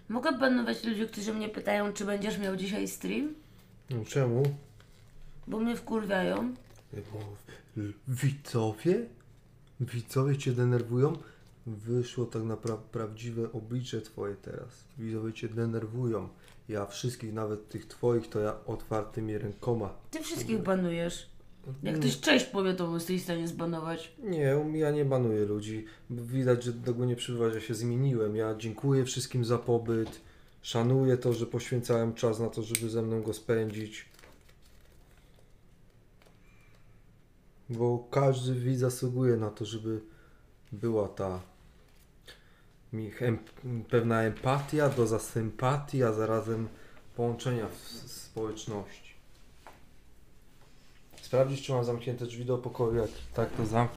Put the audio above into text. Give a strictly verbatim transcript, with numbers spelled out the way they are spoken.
Mogę banować ludzi, którzy mnie pytają, czy będziesz miał dzisiaj stream? No czemu? Bo mnie wkurwiają. Bo l- widzowie? Widzowie cię denerwują? Wyszło tak naprawdę prawdziwe oblicze twoje teraz. Widzowie cię denerwują. Ja wszystkich, nawet tych twoich, to ja otwartymi rękoma. Ty wszystkich banujesz. Jak Nie. ktoś cześć powie, to jesteś w stanie zbanować. Nie, ja nie banuję ludzi. Widać, że tego nie przybywa, że się zmieniłem. Ja dziękuję wszystkim za pobyt. Szanuję to, że poświęcałem czas na to, żeby ze mną go spędzić. Bo każdy widz zasługuje na to, żeby była ta mi- em, pewna empatia, doza sympatii, a zarazem połączenia w s- społeczności. Sprawdzić, czy mam zamknięte drzwi do pokoju, jak tak to zamknę.